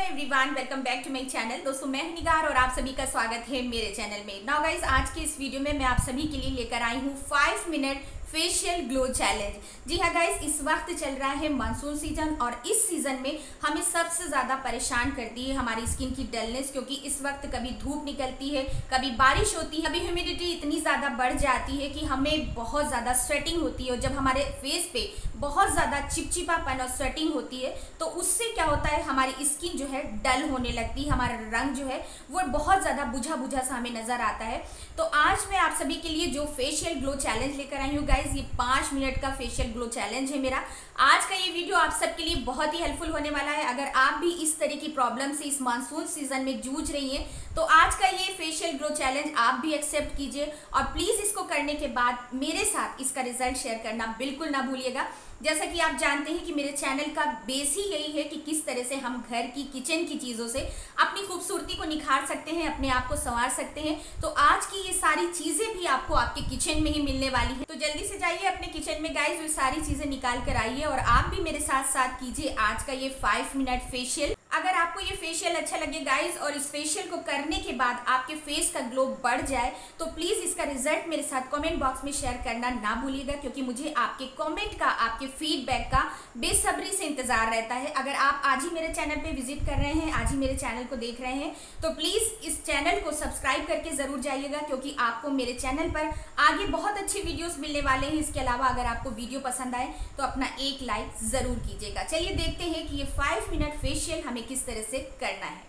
Everyone, welcome back to my channel. दोस्तों, मैं हूं निगार और आप सभी का स्वागत है मेरे चैनल में। नाउ गाइस, आज के इस वीडियो में मैं आप सभी के लिए लेकर आई हूं 5 मिनट फेशियल ग्लो चैलेंज। जी हाँ गाइस, इस वक्त चल रहा है मानसून सीजन और इस सीजन में हमें सबसे ज़्यादा परेशान करती है हमारी स्किन की डलनेस, क्योंकि इस वक्त कभी धूप निकलती है, कभी बारिश होती है, कभी ह्यूमिडिटी इतनी ज़्यादा बढ़ जाती है कि हमें बहुत ज़्यादा स्वेटिंग होती है। और जब हमारे फेस पे बहुत ज़्यादा चिपचिपापन और स्वेटिंग होती है तो उससे क्या होता है, हमारी स्किन जो है डल होने लगती है, हमारा रंग जो है वो बहुत ज़्यादा बुझा बुझा सा हमें नज़र आता है। तो आज मैं आप सभी के लिए जो फेशियल ग्लो चैलेंज लेकर आई हूँ गाइज, ये 5 मिनट का फेशियल ग्लो चैलेंज है मेरा। आज का ये वीडियो आप सबके लिए बहुत ही हेल्पफुल होने वाला है। अगर आप भी इस तरह की प्रॉब्लम से इस मानसून सीजन में जूझ रही हैं तो आज का ये फेशियल ग्लो चैलेंज आप भी एक्सेप्ट कीजिए और प्लीज़ इसको करने के बाद मेरे साथ इसका रिजल्ट शेयर करना बिल्कुल ना भूलिएगा। जैसा कि आप जानते हैं कि मेरे चैनल का बेस ही यही है कि किस तरह से हम घर की किचन की चीज़ों से अपनी खूबसूरती को निखार सकते हैं, अपने आप को संवार सकते हैं। तो आज की ये सारी चीज़ें भी आपको आपके किचन में ही मिलने वाली है। तो जल्दी से जाइए अपने किचन में गाइस, ये सारी चीज़ें निकाल कर आइए और आप भी मेरे साथ साथ कीजिए आज का ये 5 मिनट फेशियल। अगर आपको ये फेशियल अच्छा लगे गाइस और इस फेशियल को करने के बाद आपके फेस का ग्लो बढ़ जाए तो प्लीज़ इसका रिजल्ट मेरे साथ कमेंट बॉक्स में शेयर करना ना भूलिएगा, क्योंकि मुझे आपके कमेंट का, आपके फीडबैक का बेसब्री से इंतजार रहता है। अगर आप आज ही मेरे चैनल पे विजिट कर रहे हैं, आज ही मेरे चैनल को देख रहे हैं, तो प्लीज़ इस चैनल को सब्सक्राइब करके ज़रूर जाइएगा, क्योंकि आपको मेरे चैनल पर आगे बहुत अच्छे वीडियोज़ मिलने वाले हैं। इसके अलावा अगर आपको वीडियो पसंद आए तो अपना एक लाइक ज़रूर कीजिएगा। चलिए देखते हैं कि ये 5 मिनट फेशियल हमें किस तरह से करना है।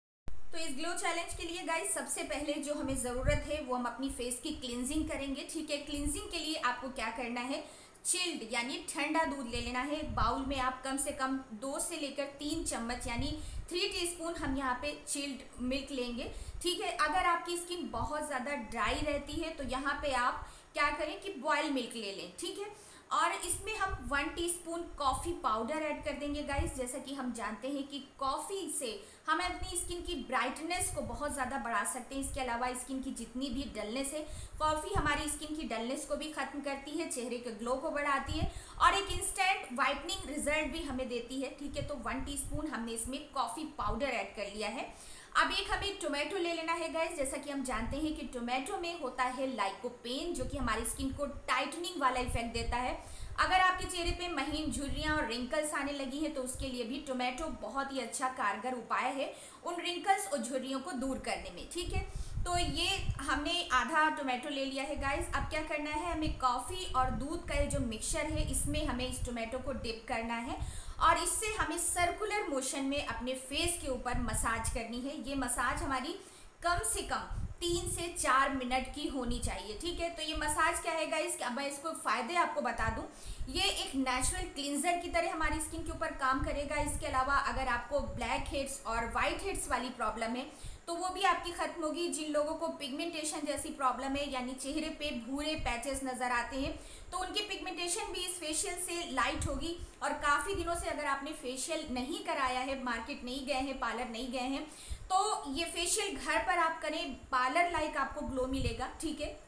तो इस ग्लो चैलेंज के लिए गाइस सबसे पहले जो हमें ज़रूरत है वो हम अपनी फेस की क्लींजिंग करेंगे। ठीक है, क्लींजिंग के लिए आपको क्या करना है, चिल्ड यानी ठंडा दूध ले लेना है। एक बाउल में आप कम से कम 2 से लेकर 3 चम्मच यानी 3 टीस्पून हम यहाँ पे चिल्ड मिल्क लेंगे। ठीक है, अगर आपकी स्किन बहुत ज़्यादा ड्राई रहती है तो यहाँ पे आप क्या करें कि बॉयल मिल्क ले लें। ठीक है, और इसमें हम 1 टीस्पून कॉफ़ी पाउडर ऐड कर देंगे गाइस। जैसा कि हम जानते हैं कि कॉफ़ी से हम अपनी स्किन की ब्राइटनेस को बहुत ज़्यादा बढ़ा सकते हैं। इसके अलावा स्किन की जितनी भी डलनेस है, कॉफ़ी हमारी स्किन की डलनेस को भी ख़त्म करती है, चेहरे के ग्लो को बढ़ाती है और एक इंस्टेंट वाइटनिंग रिजल्ट भी हमें देती है। ठीक है, तो 1 टीस्पून हमने इसमें कॉफ़ी पाउडर ऐड कर लिया है। अब एक हमें टोमेटो ले लेना है गाइस। जैसा कि हम जानते हैं कि टोमेटो में होता है लाइकोपेन, जो कि हमारी स्किन को टाइटनिंग वाला इफेक्ट देता है। अगर आपके चेहरे पे महीन झुर्रियाँ और रिंकल्स आने लगी हैं तो उसके लिए भी टोमेटो बहुत ही अच्छा कारगर उपाय है उन रिंकल्स और झुर्रियों को दूर करने में। ठीक है, तो ये हमने आधा टोमेटो ले लिया है गाइस। अब क्या करना है, हमें कॉफ़ी और दूध का ये जो मिक्सचर है इसमें हमें इस टोमेटो को डिप करना है और इससे हमें सर्कुलर मोशन में अपने फेस के ऊपर मसाज करनी है। ये मसाज हमारी कम से कम 3 से 4 मिनट की होनी चाहिए। ठीक है, तो ये मसाज क्या है गाइस, अब मैं इसको फ़ायदे आपको बता दूं। ये एक नेचुरल क्लींजर की तरह हमारी स्किन के ऊपर काम करेगा। इसके अलावा अगर आपको ब्लैक हेड्स और वाइट हेड्स वाली प्रॉब्लम है तो वो भी आपकी खत्म होगी। जिन लोगों को पिगमेंटेशन जैसी प्रॉब्लम है, यानी चेहरे पे भूरे पैचेस नज़र आते हैं, तो उनकी पिगमेंटेशन भी इस फेशियल से लाइट होगी। और काफ़ी दिनों से अगर आपने फेशियल नहीं कराया है, मार्केट नहीं गए हैं, पार्लर नहीं गए हैं, तो ये फेशियल घर पर आप करें, पार्लर लाइक आपको ग्लो मिलेगा। ठीक है,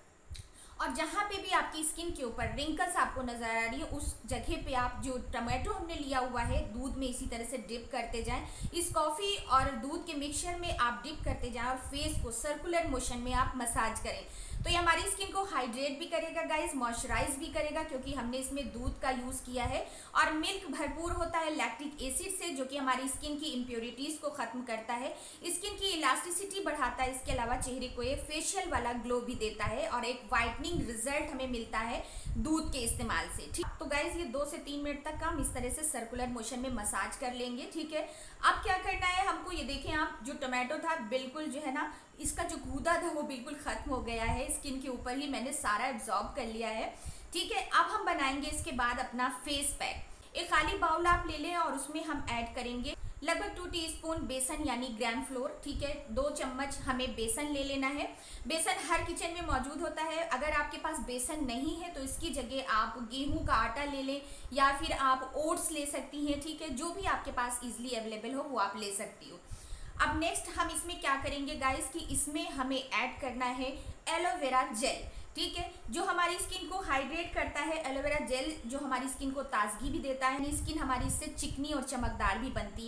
और जहाँ पे भी आपकी स्किन के ऊपर रिंकल्स आपको नज़र आ रही है उस जगह पे आप जो टमाटो हमने लिया हुआ है दूध में इसी तरह से डिप करते जाएं। इस कॉफ़ी और दूध के मिक्सचर में आप डिप करते जाएं और फेस को सर्कुलर मोशन में आप मसाज करें। तो ये हमारी स्किन को हाइड्रेट भी करेगा गाइस, मॉइस्चराइज भी करेगा, क्योंकि हमने इसमें दूध का यूज़ किया है और मिल्क भरपूर होता है लैक्टिक एसिड से, जो कि हमारी स्किन की इम्प्योरिटीज़ को ख़त्म करता है, स्किन की इलास्टिसिटी बढ़ाता है। इसके अलावा चेहरे को एक फेशियल वाला ग्लो भी देता है और एक वाइटनिंग रिजल्ट हमें मिलता है दूध के इस्तेमाल से। ठीक, तो गाइज ये 2 से 3 मिनट तक का हम इस तरह से सर्कुलर मोशन में मसाज कर लेंगे। ठीक है, अब क्या करना है हमको, ये देखें आप, जो टोमेटो था बिल्कुल जो है ना, इसका जो गूदा था वो बिल्कुल ख़त्म हो गया है। स्किन के ऊपर ही मैंने सारा एब्जॉर्ब कर लिया है। ठीक है, अब हम बनाएंगे इसके बाद अपना फेस पैक। एक खाली बाउल आप ले लें और उसमें हम ऐड करेंगे लगभग 2 टीस्पून बेसन यानी ग्राम फ्लोर। ठीक है, 2 चम्मच हमें बेसन ले लेना है। बेसन हर किचन में मौजूद होता है। अगर आपके पास बेसन नहीं है तो इसकी जगह आप गेहूं का आटा ले लें या फिर आप ओट्स ले सकती हैं। ठीक है, जो भी आपके पास इजीली अवेलेबल हो वो आप ले सकती हो। अब नेक्स्ट हम इसमें क्या करेंगे गाइस कि इसमें हमें ऐड करना है एलोवेरा जेल। ठीक है, जो हमारी स्किन को हाइड्रेट करता है। एलोवेरा जेल जो हमारी स्किन को ताजगी भी देता है, स्किन हमारी इससे चिकनी और चमकदार भी बनती है।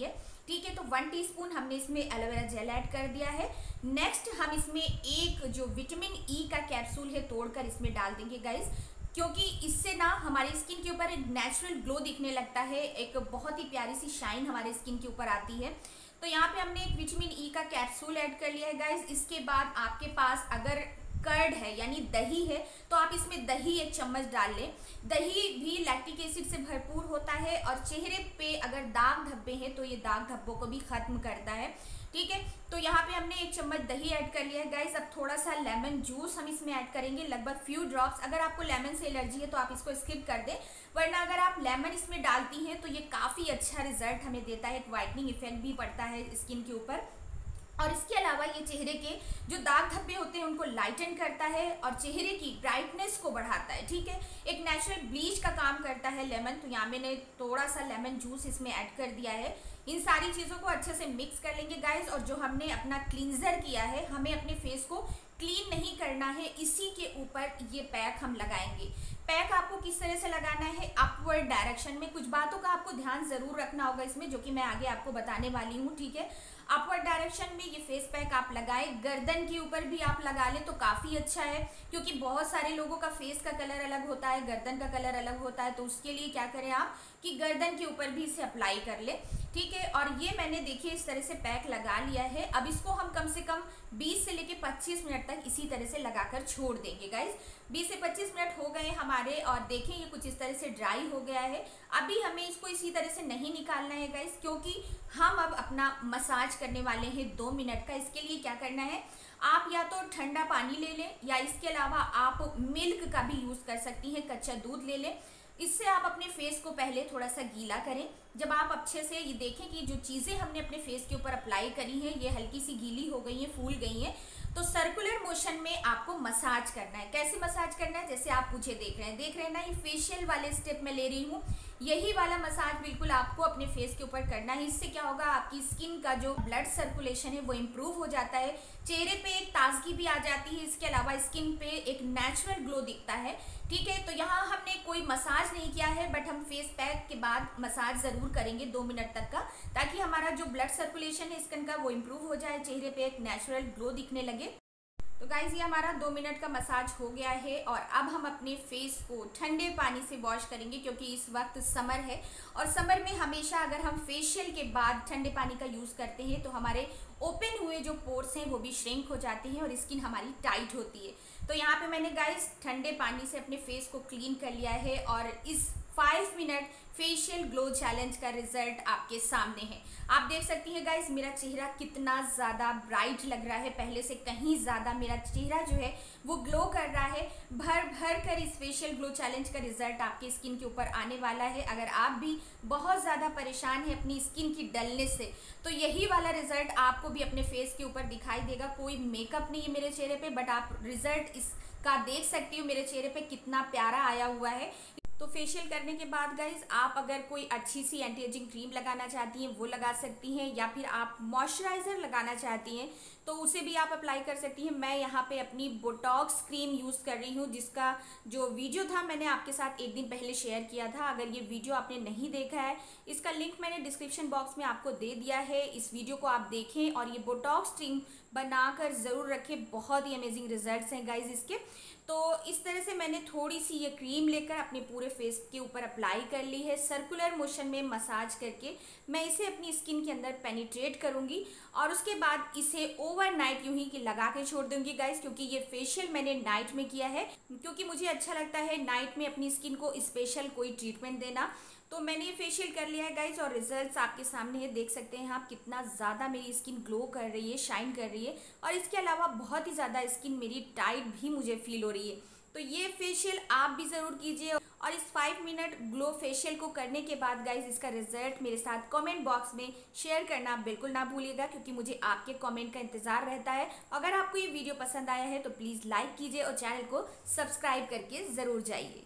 ठीक है। तो 1 टीस्पून हमने इसमें एलोवेरा जेल ऐड कर दिया है। नेक्स्ट हम इसमें एक जो विटामिन ई का कैप्सूल है तोड़कर इसमें डाल देंगे गाइज, क्योंकि इससे ना हमारी स्किन के ऊपर एक नेचुरल ग्लो दिखने लगता है, एक बहुत ही प्यारी सी शाइन हमारे स्किन के ऊपर आती है। तो यहाँ पे हमने एक विटामिन ई का कैप्सूल ऐड कर लिया है गाइज। इसके बाद आपके पास अगर कर्ड है यानी दही है तो आप इसमें दही 1 चम्मच डाल लें। दही भी लैक्टिक एसिड से भरपूर होता है और चेहरे पे अगर दाग धब्बे हैं तो ये दाग धब्बों को भी खत्म करता है, ठीक है। तो यहाँ पे हमने 1 चम्मच दही ऐड कर लिया है गाइस। अब थोड़ा सा लेमन जूस हम इसमें ऐड करेंगे, लगभग फ्यू ड्रॉप्स। अगर आपको लेमन से एलर्जी है तो आप इसको स्किप कर दें, वरना अगर आप लेमन इसमें डालती हैं तो ये काफ़ी अच्छा रिजल्ट हमें देता है, एक वाइटनिंग इफेक्ट भी पड़ता है स्किन के ऊपर। और इसके अलावा ये चेहरे के जो दाग धब्बे होते हैं उनको लाइटन करता है और चेहरे की ब्राइटनेस को बढ़ाता है, ठीक है। एक नेचुरल ब्लीच का काम करता है लेमन। तो यहाँ मैंने थोड़ा सा लेमन जूस इसमें ऐड कर दिया है। इन सारी चीज़ों को अच्छे से मिक्स कर लेंगे गाइस। और जो हमने अपना क्लींजर किया है, हमें अपने फेस को क्लीन नहीं करना है, इसी के ऊपर ये पैक हम लगाएंगे। पैक आपको किस तरह से लगाना है, अपवर्ड डायरेक्शन में। कुछ बातों का आपको ध्यान जरूर रखना होगा इसमें, जो कि मैं आगे आपको बताने वाली हूँ, ठीक है। अपवर्ड डायरेक्शन में ये फेस पैक आप लगाएं। गर्दन के ऊपर भी आप लगा लें तो काफ़ी अच्छा है, क्योंकि बहुत सारे लोगों का फेस का कलर अलग होता है, गर्दन का कलर अलग होता है। तो उसके लिए क्या करें आप कि गर्दन के ऊपर भी इसे अप्लाई कर ले, ठीक है। और ये मैंने देखिए इस तरह से पैक लगा लिया है। अब इसको हम कम से कम 20 से लेके 25 मिनट तक इसी तरह से लगाकर छोड़ देंगे गाइज। 20 से 25 मिनट हो गए हमारे और देखें ये कुछ इस तरह से ड्राई हो गया है। अभी हमें इसको इसी तरह से नहीं निकालना है गाइज, क्योंकि हम अब अपना मसाज करने वाले हैं 2 मिनट का। इसके लिए क्या करना है, आप या तो ठंडा पानी ले लें या इसके अलावा आप मिल्क का भी यूज़ कर सकती हैं, कच्चा दूध ले लें। इससे आप अपने फेस को पहले थोड़ा सा गीला करें। जब आप अच्छे से ये देखें कि जो चीज़ें हमने अपने फेस के ऊपर अप्लाई करी हैं ये हल्की सी गीली हो गई हैं, फूल गई हैं, तो सर्कुलर मोशन में आपको मसाज करना है। कैसे मसाज करना है, जैसे आप मुझे देख रहे हैं ना, ये फेशियल वाले स्टेप में ले रही हूँ, यही वाला मसाज बिल्कुल आपको अपने फेस के ऊपर करना है। इससे क्या होगा, आपकी स्किन का जो ब्लड सर्कुलेशन है वो इम्प्रूव हो जाता है, चेहरे पे एक ताजगी भी आ जाती है। इसके अलावा स्किन पे एक नेचुरल ग्लो दिखता है, ठीक है। तो यहाँ हमने कोई मसाज नहीं किया है, बट हम फेस पैक के बाद मसाज ज़रूर करेंगे 2 मिनट तक का, ताकि हमारा जो ब्लड सर्कुलेशन है स्किन का वो इम्प्रूव हो जाए, चेहरे पे एक नेचुरल ग्लो दिखने लगे। तो गाइज ये हमारा 2 मिनट का मसाज हो गया है और अब हम अपने फेस को ठंडे पानी से वॉश करेंगे, क्योंकि इस वक्त समर है और समर में हमेशा अगर हम फेशियल के बाद ठंडे पानी का यूज़ करते हैं तो हमारे ओपन हुए जो पोर्स हैं वो भी श्रिंक हो जाते हैं और स्किन हमारी टाइट होती है। तो यहाँ पे मैंने गाइज ठंडे पानी से अपने फेस को क्लीन कर लिया है और इस 5 मिनट फेशियल ग्लो चैलेंज का रिजल्ट आपके सामने है। आप देख सकती हैं गाइस मेरा चेहरा कितना ज़्यादा ब्राइट लग रहा है, पहले से कहीं ज़्यादा मेरा चेहरा जो है वो ग्लो कर रहा है। भर भर कर इस फेशियल ग्लो चैलेंज का रिजल्ट आपके स्किन के ऊपर आने वाला है। अगर आप भी बहुत ज़्यादा परेशान हैं अपनी स्किन की डलनेस से, तो यही वाला रिजल्ट आपको भी अपने फेस के ऊपर दिखाई देगा। कोई मेकअप नहीं है मेरे चेहरे पे, बट आप रिजल्ट इसका देख सकती हो मेरे चेहरे पे कितना प्यारा आया हुआ है। तो फेशियल करने के बाद गाइज आप अगर कोई अच्छी सी एंटी एजिंग क्रीम लगाना चाहती हैं वो लगा सकती हैं, या फिर आप मॉइस्चराइज़र लगाना चाहती हैं तो उसे भी आप अप्लाई कर सकती हैं। मैं यहाँ पे अपनी बोटॉक्स क्रीम यूज़ कर रही हूँ, जिसका जो वीडियो था मैंने आपके साथ एक दिन पहले शेयर किया था। अगर ये वीडियो आपने नहीं देखा है, इसका लिंक मैंने डिस्क्रिप्शन बॉक्स में आपको दे दिया है। इस वीडियो को आप देखें और ये बोटॉक्स क्रीम बनाकर ज़रूर रखें, बहुत ही अमेजिंग रिजल्ट्स हैं गाइज इसके। तो इस तरह से मैंने थोड़ी सी ये क्रीम लेकर अपने पूरे फेस के ऊपर अप्लाई कर ली है। सर्कुलर मोशन में मसाज करके मैं इसे अपनी स्किन के अंदर पेनिट्रेट करूंगी और उसके बाद इसे ओवरनाइट यूं ही लगा के छोड़ दूंगी गाइस, क्योंकि ये फेशियल मैंने नाइट में किया है, क्योंकि मुझे अच्छा लगता है नाइट में अपनी स्किन को स्पेशल कोई ट्रीटमेंट देना। तो मैंने ये फेशियल कर लिया है गाइस और रिजल्ट्स आपके सामने है, देख सकते हैं आप कितना ज़्यादा मेरी स्किन ग्लो कर रही है, शाइन कर रही है। और इसके अलावा बहुत ही ज़्यादा स्किन मेरी टाइट भी मुझे फील हो रही है। तो ये फेशियल आप भी ज़रूर कीजिए और इस 5 मिनट ग्लो फेशियल को करने के बाद गाइज इसका रिजल्ट मेरे साथ कमेंट बॉक्स में शेयर करना बिल्कुल ना भूलिएगा, क्योंकि मुझे आपके कमेंट का इंतज़ार रहता है। अगर आपको ये वीडियो पसंद आया है तो प्लीज़ लाइक कीजिए और चैनल को सब्सक्राइब करके ज़रूर जाइए।